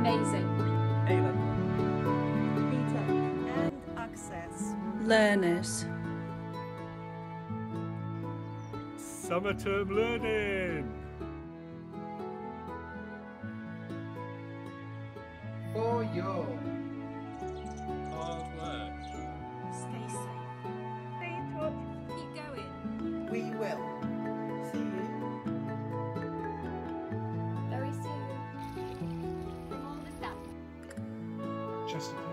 Amazing. A-level. BTEC and access. Learners. Summer term learning. For your Hard work. Stay safe. Stay in touch. Keep going. we will see you Very soon. From all the staff. Chesterfield.